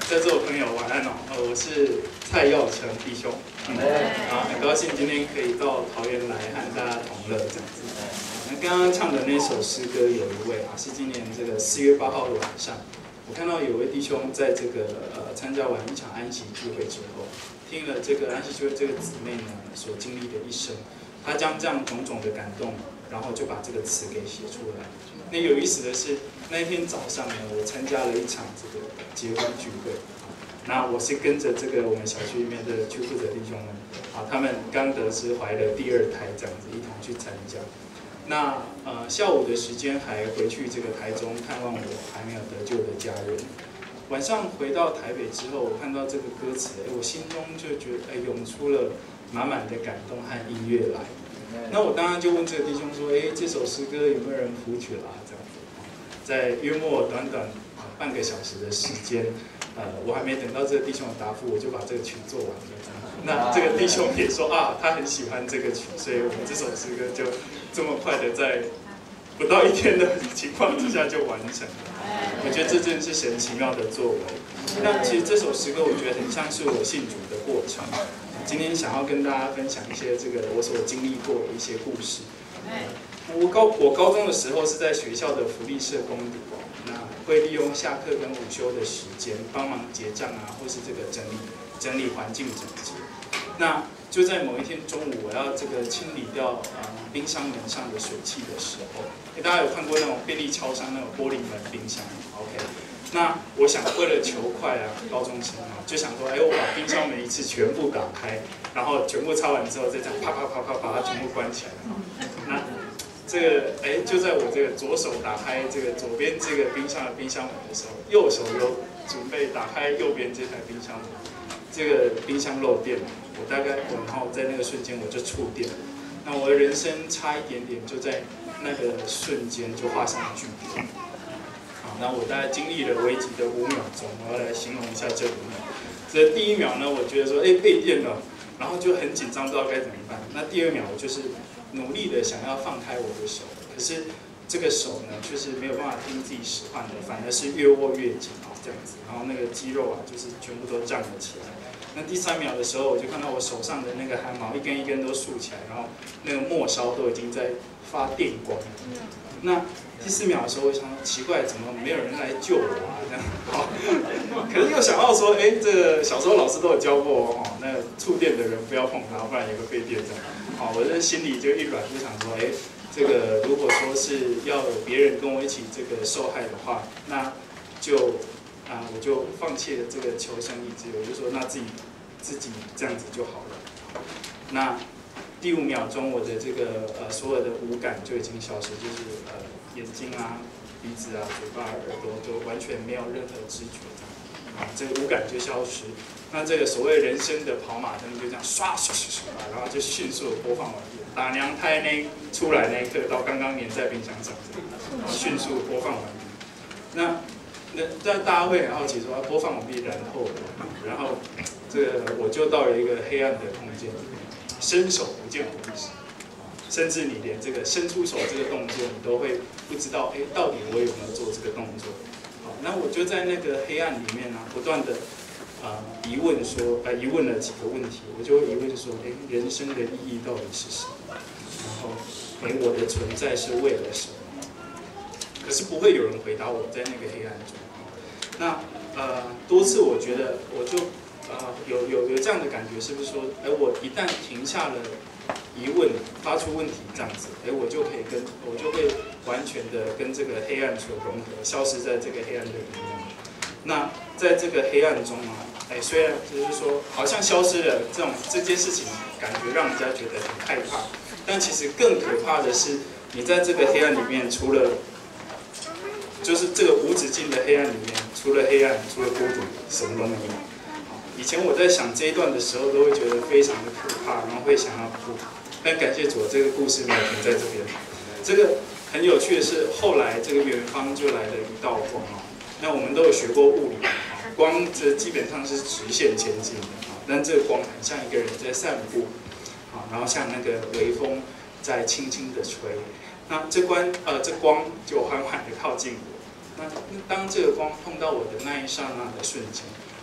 在座的朋友晚安哦，我是蔡耀成弟兄，很高兴今天可以到桃园来和大家同乐这样子。那刚刚唱的那首诗歌有一位是今年这个4月8号的晚上，我看到有位弟兄在这个参加完一场安息聚会之后，听了这个安息聚会这个姊妹呢所经历的一生，他将这样种种的感动，然后就把这个词给写出来。那有意思的是，那一天早上呢，我参加了一场这个结婚聚会，那我是跟着这个我们小区里面的区负责弟兄们，他们刚得知怀了第2胎，这样子一同去参加。那下午的时间还回去这个台中看望我还没有得救的家人。晚上回到台北之后，我看到这个歌词，我心中就觉得涌出了满满的感动和音乐来。那我当然就问这个弟兄说，这首诗歌有没有人谱曲啦？这样子，在约莫短短半个小时的时间，我还没等到这个弟兄的答复，我就把这个曲做完了。那这个弟兄也说他很喜欢这个曲，所以我们这首诗歌就这么快的在不到1天的情况之下就完成了。我觉得这真的是神奇妙的作为。那其实这首诗歌我觉得很像是我信主的过程。今天想要跟大家分享一些这个我所经历过的一些故事。我高中的时候是在学校的福利社工读，那会利用下课跟午休的时间帮忙结账或是这个整理环境整洁。那就在某一天中午，我要这个清理掉冰箱门上的水汽的时候，大家有看过那种便利超商那种玻璃门冰箱 ？OK。那我想为了求快高中生就想说，我把冰箱门一次全部打开，然后全部擦完之后，再这样啪啪啪啪把它全部关起来。那这个就在我这个左手打开这个左边这个冰箱的冰箱门的时候，右手又准备打开右边这台冰箱门，这个冰箱漏电了。然后在那个瞬间我就触电了。那我的人生差一点点，就在那个瞬间就画上句点。那我大概经历了危急的5秒钟，我要来形容一下这5秒。这第1秒呢，我觉得说，被电了，然后就很紧张，不知道该怎么办。那第2秒，我就是努力的想要放开我的手，可是这个手呢，就是没有办法听自己使唤的，反而是越握越紧这样子，然后那个肌肉就是全部都胀了起来。那第3秒的时候，我就看到我手上的那个汗毛一根一根都竖起来，然后那个末梢都已经在发电光。那第4秒的时候，我想说奇怪，怎么没有人来救我这样，可是又想到说，这个小时候老师都有教过那个触电的人不要碰它，不然也会被电这样。我这心里就一软，就想说，这个如果说是要有别人跟我一起这个受害的话，那就我就放弃了这个求生意志，我就说那自己这样子就好了。那第5秒钟，我的这个所有的五感就已经消失，就是眼睛鼻子嘴巴、耳朵就完全没有任何知觉，这个五感就消失。那这个所谓人生的跑马灯就这样刷刷刷刷，然后就迅速的播放完毕。打娘胎出来那一刻到刚刚粘在冰箱上，迅速播放完毕。那大家会很好奇说，播放完毕然后这个我就到了一个黑暗的空间里面，伸手不见五指，甚至你连这个伸出手这个动作，你都会不知道，到底我有没有做这个动作？好，那我就在那个黑暗里面不断的疑问了几个问题，我就会疑问说，人生的意义到底是什么？然后，我的存在是为了什么？可是不会有人回答我，在那个黑暗中。那多次我觉得我就有这样的感觉，是不是说，我一旦停下了疑问，发出问题这样子，我就会完全的跟这个黑暗所融合，消失在这个黑暗的里面。那在这个黑暗中虽然就是说好像消失了这件事情，感觉让人家觉得很害怕，但其实更可怕的是，你在这个黑暗里面，除了就是这个无止境的黑暗里面，除了黑暗，除了孤独，什么都没有。以前我在想这一段的时候，都会觉得非常的可怕，然后会想要哭。但感谢主，这个故事没有停在这边。这个很有趣的是，后来这个远方就来了一道光那我们都有学过物理，光这基本上是直线前进的但这个光很像一个人在散步然后像那个微风在轻轻的吹。那这光就缓缓的靠近我。那当这个光碰到我的那一刹那的瞬间，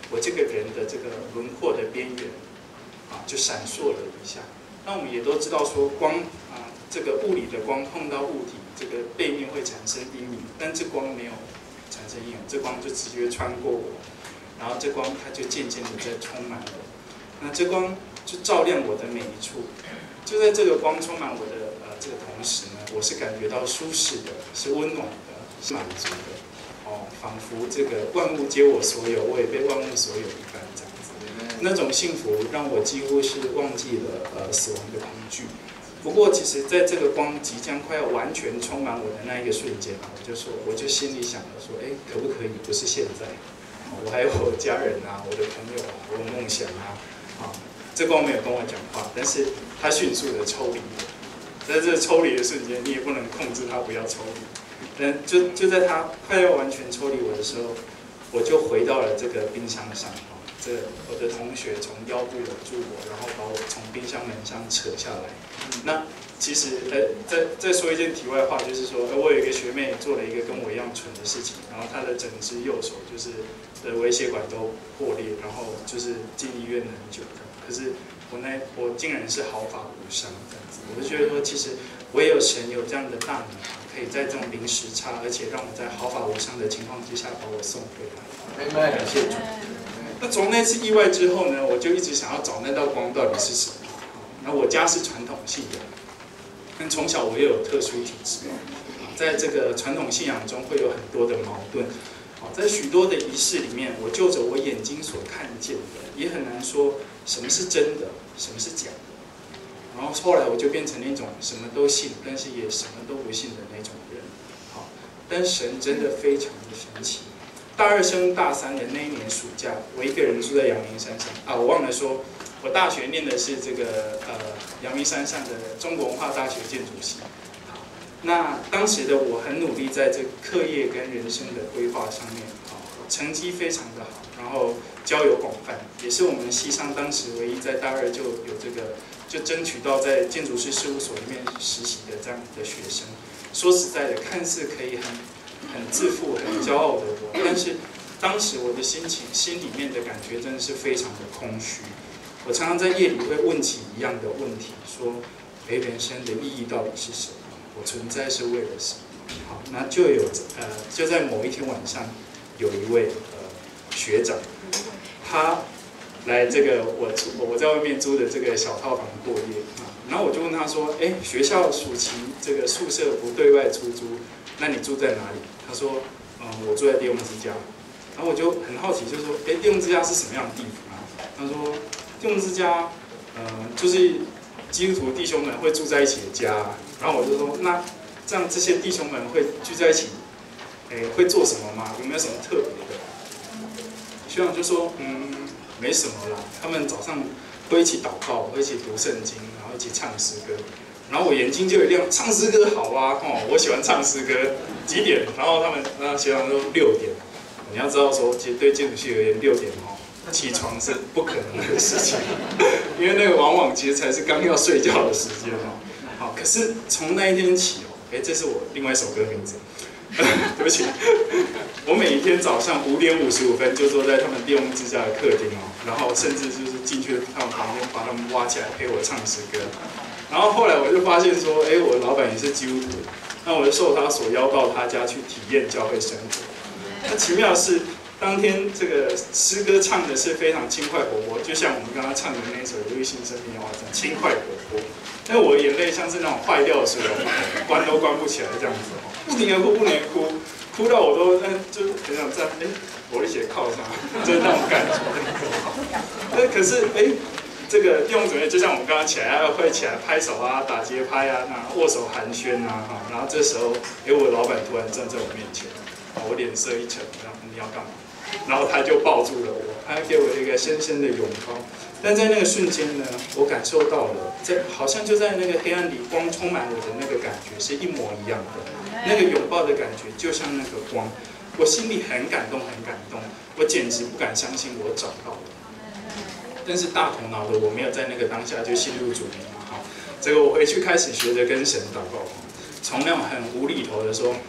我这个人的这个轮廓的边缘就闪烁了一下。那我们也都知道说光这个物理的光碰到物体这个背面会产生阴影，但这光没有产生阴影，这光就直接穿过我，然后这光它就渐渐的在充满我。那这光就照亮我的每一处。就在这个光充满我的这个同时呢，我是感觉到舒适的，是温暖的，是满足的。仿佛这个万物皆我所有，我也被万物所有一般这样子。那种幸福让我几乎是忘记了死亡的恐惧。不过，其实在这个光即将快要完全充满我的那一个瞬间我就心里想了说，可不可以不是现在？我还有我的家人我的朋友我的梦想这光没有跟我讲话，但是他迅速的抽离我。在这抽离的瞬间，你也不能控制他不要抽离。但就在他快要完全抽离我的时候，我就回到了这个冰箱上。我的同学从腰部搂住我，然后把我从冰箱门上扯下来。那其实再说一件题外话，就是说我有一个学妹做了一个跟我一样蠢的事情，然后她的整只右手就是微血管都破裂，然后就是进医院很久的。可是我竟然是毫发无伤这样子，我就觉得说，其实我也有神有这样的大能，可以在这种临时差，而且让我在毫发无伤的情况之下把我送回来。感谢主。那从那次意外之后呢，我就一直想要找那道光到底是什么。那我家是传统信仰，但从小我又有特殊体质，在这个传统信仰中会有很多的矛盾。在许多的仪式里面，我就着我眼睛所看见的，也很难说什么是真的，什么是假的。然后后来我就变成那种什么都信，但是也什么都不信的那种人。但神真的非常的神奇。大二升大三的那一年暑假，我一个人住在阳明山上我忘了说，我大学念的是这个阳明山上的中国文化大学建筑系。那当时的我很努力在这课业跟人生的规划上面，成绩非常的好，然后交友广泛，也是我们系上当时唯一在大二就有这个就争取到在建筑师事务所里面实习的这样的学生。说实在的，看似可以很自负、很骄傲的我，但是当时我的心里面的感觉真的是非常的空虚。我常常在夜里会问起一样的问题，说：人生的意义到底是什么？我存在是为了什么？好，那就在某一天晚上，有一位学长，他来这个我在外面租的这个小套房过夜然后我就问他说：学校暑期这个宿舍不对外出租，那你住在哪里？他说：我住在弟兄之家。然后我就很好奇，就说：弟兄之家是什么样的地方他说：弟兄之家，就是基督徒弟兄们会住在一起的家。然后我就说：那这样这些弟兄们会聚在一起，会做什么吗？有没有什么特别的？学长就说：没什么啦，他们早上会一起祷告，会一起读圣经，然后一起唱诗歌。然后我眼睛就有亮，唱诗歌好啊，我喜欢唱诗歌。几点？然后他们学长说6点。你要知道说，其实对建筑系而言，6点起床是不可能的事情，因为那个往往其实才是刚要睡觉的时间好，可是从那一天起这是我另外一首歌的名字。对不起，我每一天早上5点55分就坐在他们弟兄之家的客厅然后甚至就是进去他们旁边把他们挖起来陪我唱诗歌。然后后来我就发现说，我的老板也是基督徒，那我就受他所邀到他家去体验教会生活。那奇妙的是，当天这个诗歌唱的是非常轻快活泼，就像我们刚刚唱的那首《刘玉新生命花》这样轻快活泼。但我的眼泪像是那种坏掉的水龙头，关都关不起来这样子不停的哭，不停的哭，哭到我都就很想站，我一起靠上，就是那种感觉。可是这个弟兄姊妹就像我们刚刚起来会起来拍手打节拍握手寒暄然后这时候我的老板突然站在我面前，我脸色一沉，你要干嘛？然后他就抱住了我，他给我一个深深的拥抱。但在那个瞬间呢，我感受到了，好像就在那个黑暗里，光充满我的那个感觉是一模一样的。那个拥抱的感觉就像那个光，我心里很感动，很感动，我简直不敢相信我找到了。但是大头脑的我没有在那个当下就陷入主题这个我回去开始学着跟神祷告，从那种很无厘头的说，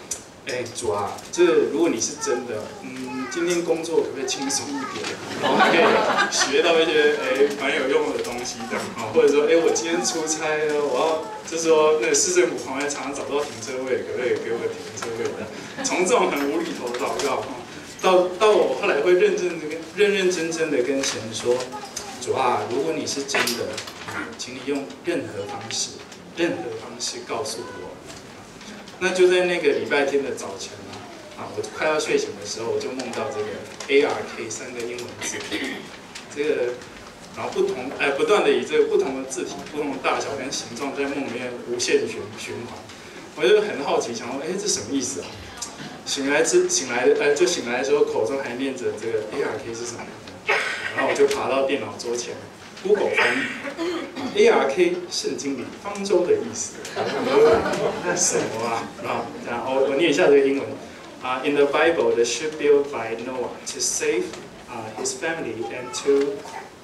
主啊，如果你是真的，今天工作可不可以轻松一点，然后可以学到一些蛮有用的东西这样啊，或者说我今天出差呢，我要就是说那个市政府旁边常常找不到停车位，可不可以给我停车位的？从这种很无厘头的祷告到我后来会认认真真的跟神说，主啊，如果你是真的，请你用任何方式告诉我。那就在那个礼拜天的早晨我快要睡醒的时候，我就梦到这个 ARK 3个英文字，然后不断的以这个不同的字体、不同的大小跟形状在梦里面无限循环。我就很好奇，想说，这什么意思啊？醒来的时候，口中还念着这个 ARK 是什么？然后我就爬到电脑桌前 ，Google 翻译 ARK 圣经里方舟的意思。那什么啊？然后我念一下这个英文。In the Bible, the ship built by Noah to save his family and to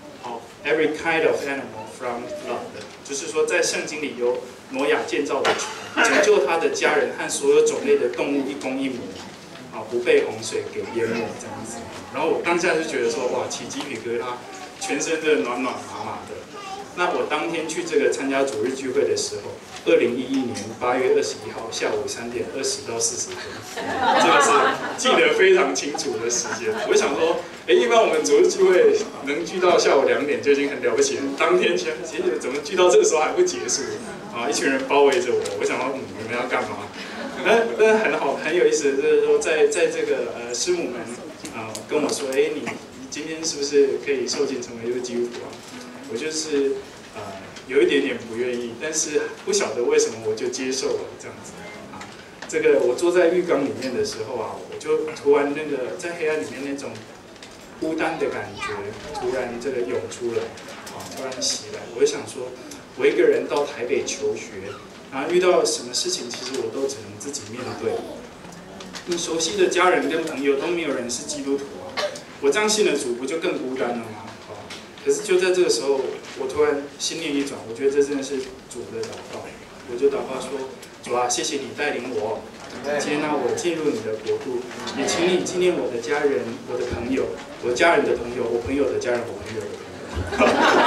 every kind of animal from flood， 就是说在圣经里有挪亚建造的船，拯救他的家人和所有种类的动物一公一母，不被洪水给淹没这样子。然后我当下就觉得说，哇，起鸡皮疙瘩，全身真的暖麻麻的。那我当天去这个参加主日聚会的时候，2011年8月21号下午3点20到40分，这个是记得非常清楚的时间。我想说，一般我们主日聚会能聚到下午2点就已经很了不起了，当天其实怎么聚到这个时候还不结束一群人包围着我，我想说，你们要干嘛？但很好，很有意思，就是说在这个师母们跟我说，你今天是不是可以受浸成为一个基督徒啊？我就是有一点点不愿意，但是不晓得为什么我就接受了这样子这个我坐在浴缸里面的时候我就突然那个在黑暗里面那种孤单的感觉突然这个涌出来突然袭来。我就想说，我一个人到台北求学，然后遇到什么事情，其实我都只能自己面对。你熟悉的家人跟朋友都没有人是基督徒我这样信了主，不就更孤单了吗？可是就在这个时候，我突然心念一转，我觉得这真的是主的祷告。我就祷告说：主啊，谢谢你带领我，接纳我进入你的国度，也请你纪念我的家人、我的朋友、我家人的朋友、我朋友的家人、我朋友的朋友。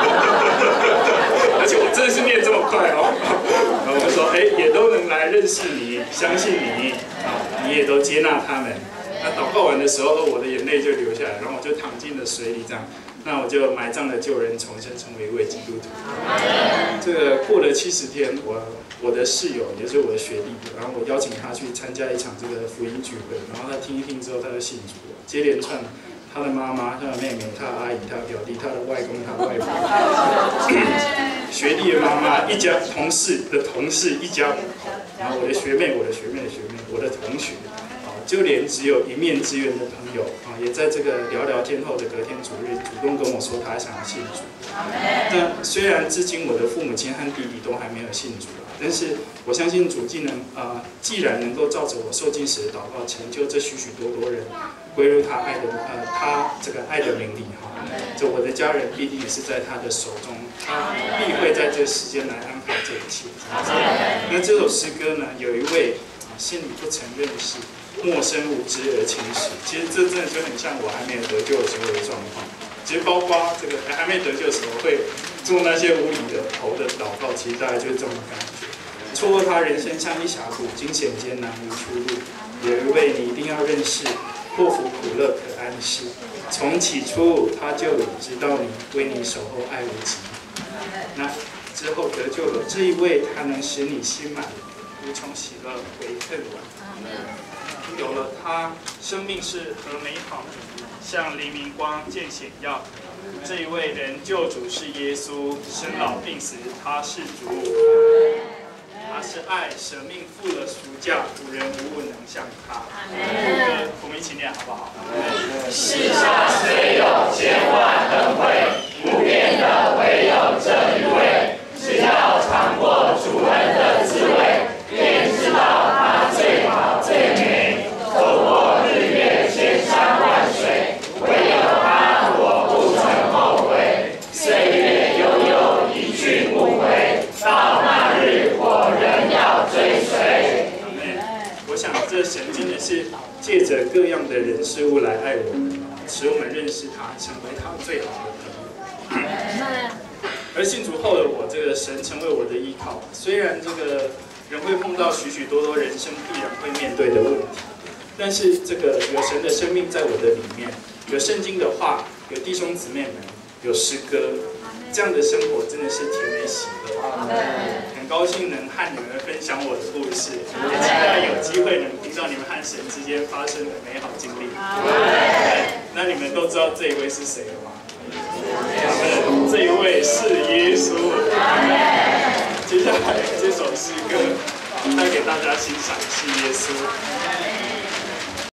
而且我真的是念这么快然后我就说：也都能来认识你，相信你你也都接纳他们。那祷告完的时候，我的眼泪就流下来，然后我就躺进了水里这样。那我就埋葬了旧人，重生成为一位基督徒。这个过了70天，我的室友也就是我的学弟，然后我邀请他去参加一场这个福音聚会，然后他听一听之后，他就信主了。接连串，他的妈妈、他的妹妹、他的阿姨、他的表弟、他的外公、他的外婆，学弟的妈妈一家，同事的同事一家五口，然后我的学妹、我的学妹的学妹、我的同学。就连只有一面之缘的朋友也在这个聊聊天后的隔天主日主动跟我说他想要信主。那虽然至今我的父母亲和弟弟都还没有信主但是我相信主既然能够照着我受浸时的祷告成就这许多人归入他这个爱的名里就我的家人必定也是在他的手中，他必会在这时间来安排这一切。那这首诗歌呢，有一位心里不曾认识。陌生无知而轻视，其实这真的就很像我还没有得救的时候的状况。其实包括这个还没得救的时候会做那些无厘头的祷告，其实大概就是这种感觉。错过他人生像一峡谷，惊险艰难无出路。有一位你一定要认识，祸福苦乐可安适。从起初他就已知道你，为你守候爱无极。那之后得救了这一位，他能使你心满，无穷喜乐为恨晚。有了它，生命是何美好，像黎明光渐显耀。这一位人救主是耶稣，生老病死他是主，他是爱，舍命付了赎价，无人无物能像他。我们一起念好不好？ 世上虽有千万恩惠，不变的唯有这一位。只要尝过主恩的滋味，便知道他最好最美。透过日月千山万水，唯有他我不曾后悔。岁月悠悠一去不回，到那日我仍要追随。 我想这神经的人事物来爱我们，使我们认识他，成为他最好的朋友。而信主后的我，这个神成为我的依靠。虽然这个人会碰到许许多多人生必然会面对的问题，但是这个有神的生命在我的里面，有圣经的话，有弟兄姊妹们，有诗歌，这样的生活真的是甜美喜乐。很高兴能和你们分享我的故事，也期待有机会能听到你们和神之间发生的美好经历。那你们都知道这一位是谁了吗？这一位是耶稣。接下来这首诗歌带给大家欣赏是耶稣。